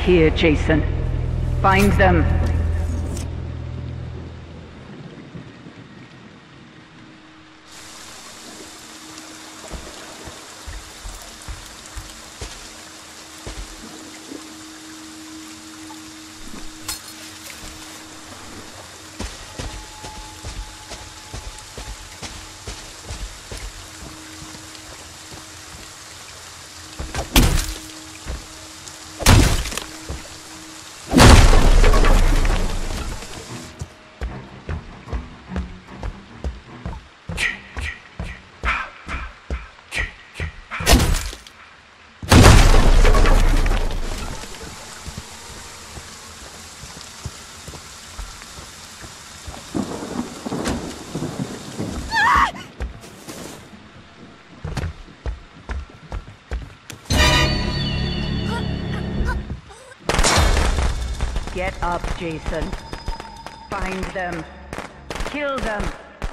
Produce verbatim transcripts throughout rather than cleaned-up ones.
here, Jason. Find them. Get up, Jason. Find them. Kill them.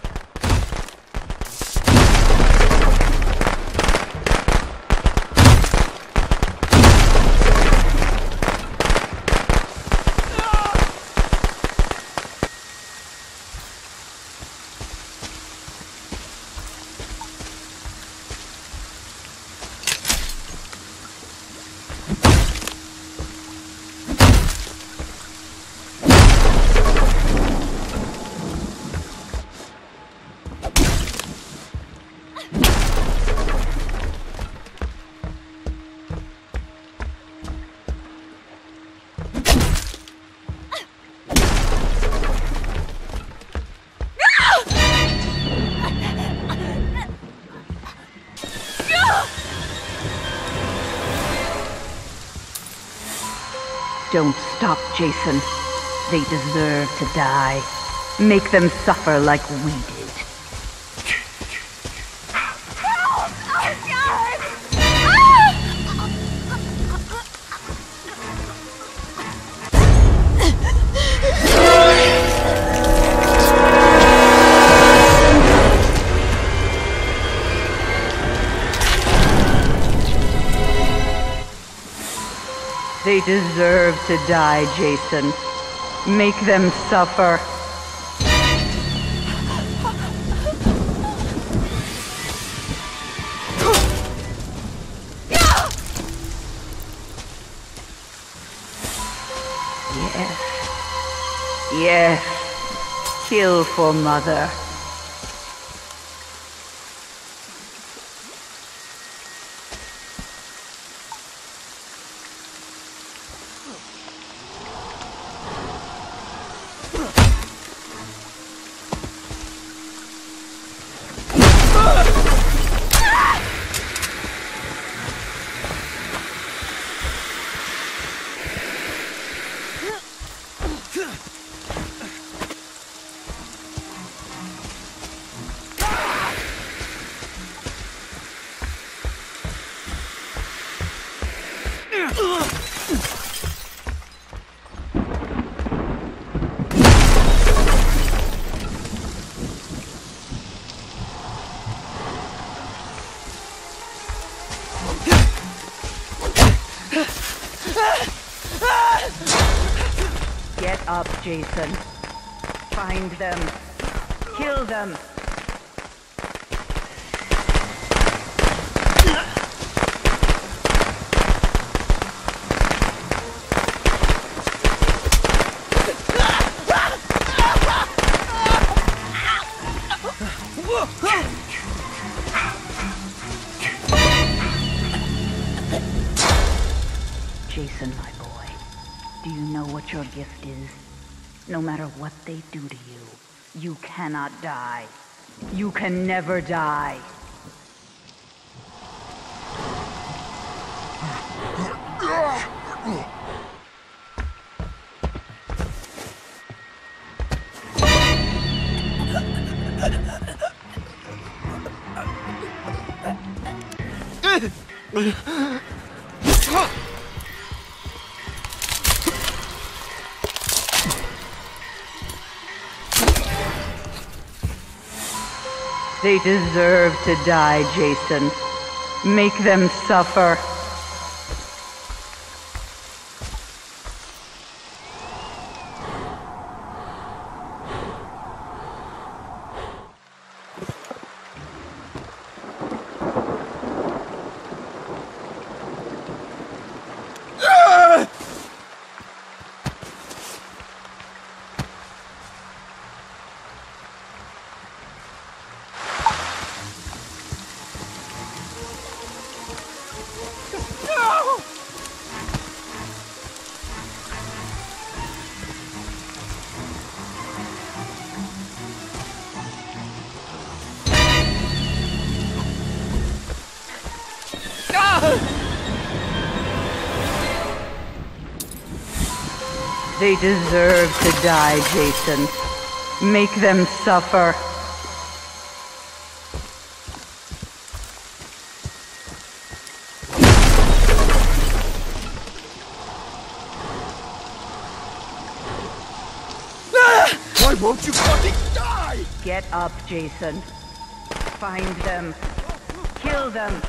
Don't stop, Jason. They deserve to die. Make them suffer like we did. Help! Oh, God! They deserve to die, Jason. Make them suffer. Yes. Yes. Kill for Mother. Get up, Jason. Find them. Kill them. Jason, my boy, do you know what your gift is? No matter what they do to you, you cannot die. You can never die. They deserve to die, Jason. Make them suffer. They deserve to die, Jason. Make them suffer. Why won't you fucking die? Get up, Jason. Find them. Kill them.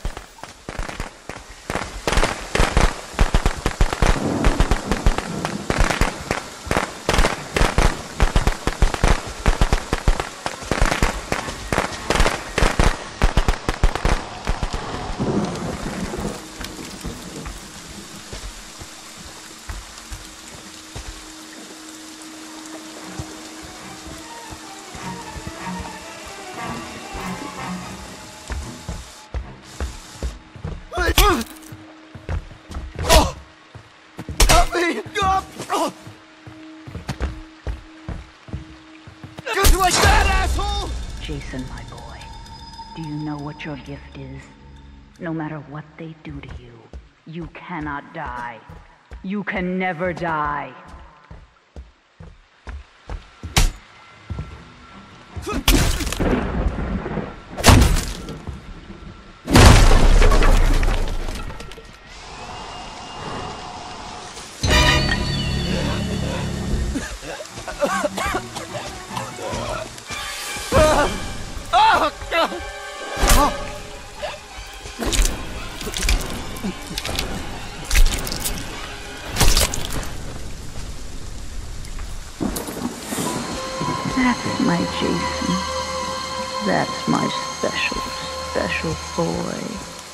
Help me! Just like that, asshole! Jason, my boy, do you know what your gift is? No matter what they do to you, you cannot die. You can never die. That's my Jason. That's my special, special boy.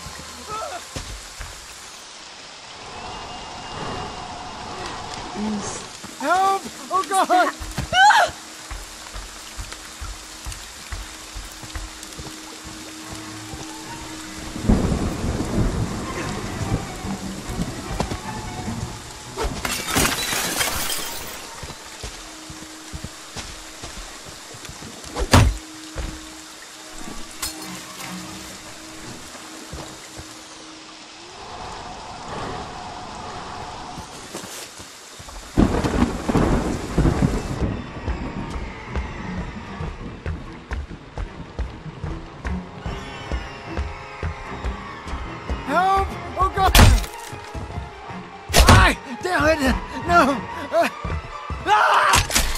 Help! Oh God! Help! Oh God! Ah! Damn it! No! Ah! Ah!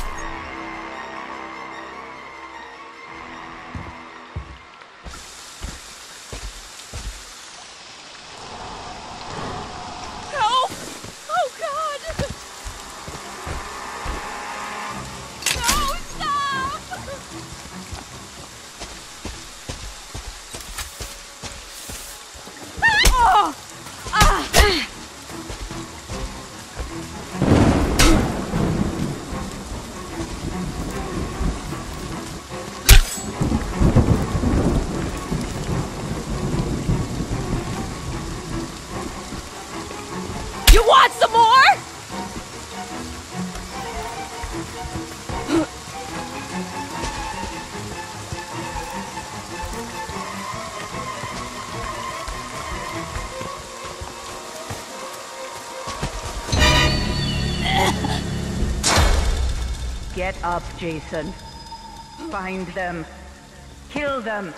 Help! Oh God! No, stop! Oh! Ah! You want some more? Get up, Jason. Find them. Kill them.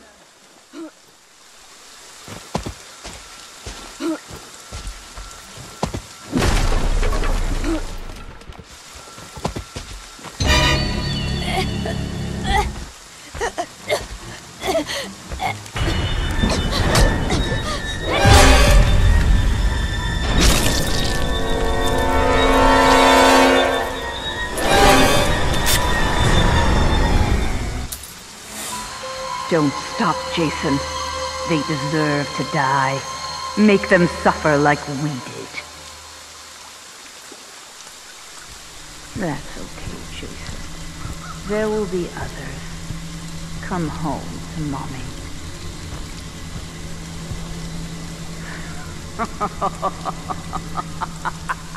Don't stop, Jason. They deserve to die. Make them suffer like we did. That's okay, Jason. There will be others. Come home to Mommy. Ha ha ha ha ha ha ha!